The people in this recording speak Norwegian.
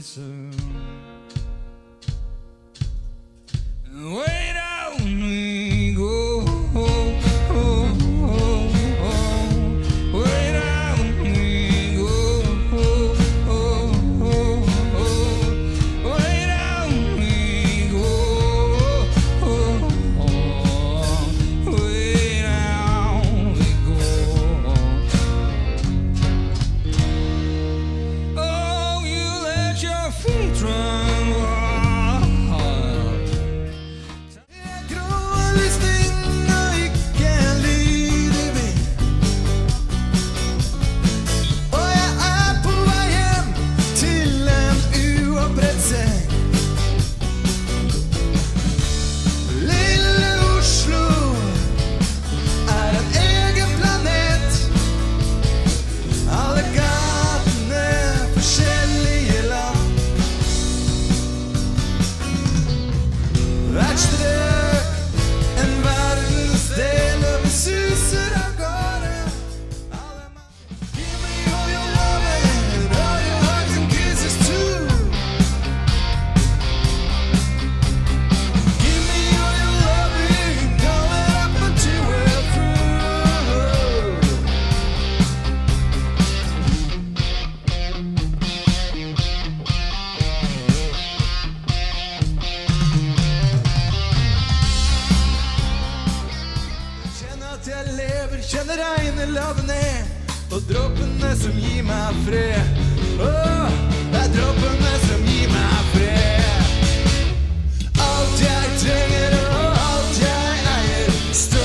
soon. Way down we go. Way down we go. Way down we go. Way down we go. Oh, you let your feet run wild. Kjenner regnet lave ned, og droppene som gir meg fred. Åh, det er droppene som gir meg fred. Alt jeg trenger og alt jeg eier står